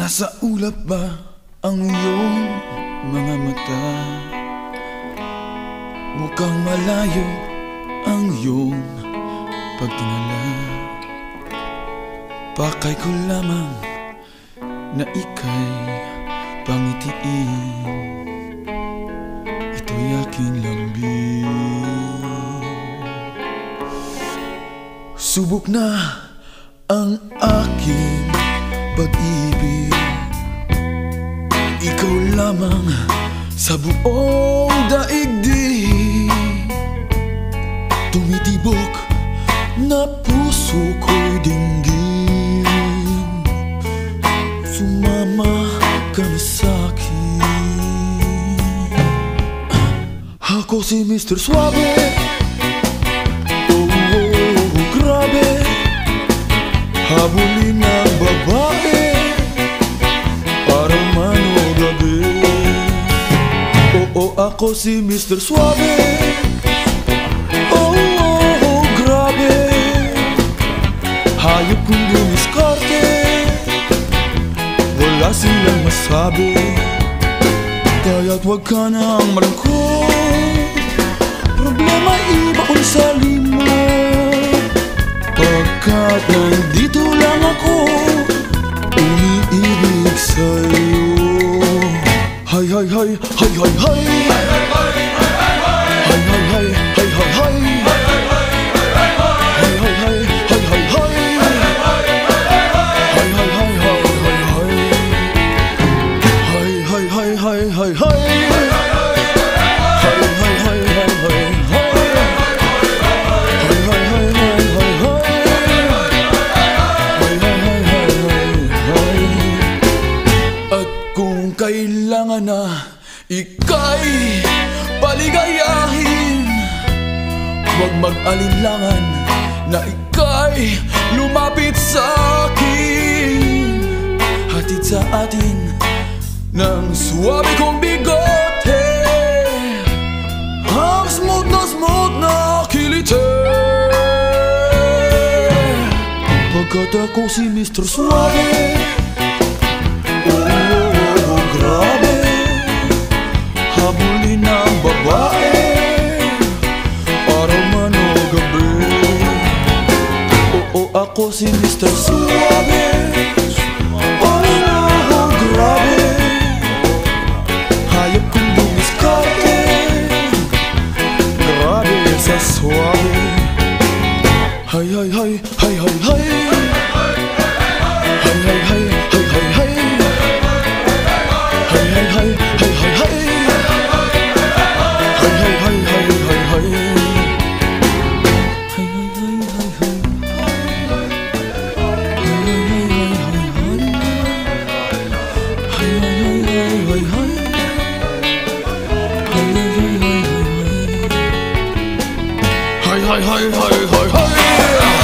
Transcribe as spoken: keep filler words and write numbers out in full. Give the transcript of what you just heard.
Nasa ulap ba ang iyong mga mata? Mukhang malayo ang iyong pagtingala. Pakay ko lamang na ika'y pangitiin. Ito'y aking lambing. Subok na ang aking pag-ibig. Ikaw lamang sa buong daigdig. Tumitibok na puso ko'y dinggin. Sumama ka na sa'kin. Ako si Mister Suave. Oh, oh, oh, grabe. Habulin ng babae araw man o gabi. Oo, ako si Mister Suave. Oh, oh, oh, grabe. Hayop kong dumiskarte, wala silang masabi. Kaya't wag ka nang malungkot, problema ibaon sa limot. Pagkat nandito lang ako, umiibig sa'yo. Hay hay hay, hay hay hay, hay hay hay, hay hay hay, hay hay hay, hay hay hay, hay hay hay, hay hay hay, hay hay. Kailangan na ika'y paligayahin. Huwag mag-alinlangan na ika'y lumapit sa'kin. Hatid sa atin ng suwabe kong bigote, ang smooth na smooth na kilite. Pagkat ako si Mister Suave. Grabe, habulin ng babae araw man o gabi. Oo, ako si Mister Suave. Oh, oh, grabe. Hayop kong dumiskarte, grabe sa suave. Hay hay hay, hay hay hay, hay hay hay, hay hay hay. Hay hay hay, hay hay hay, hay hay hay, hay hay hay, hay hay hay hay hay, hay hay hay.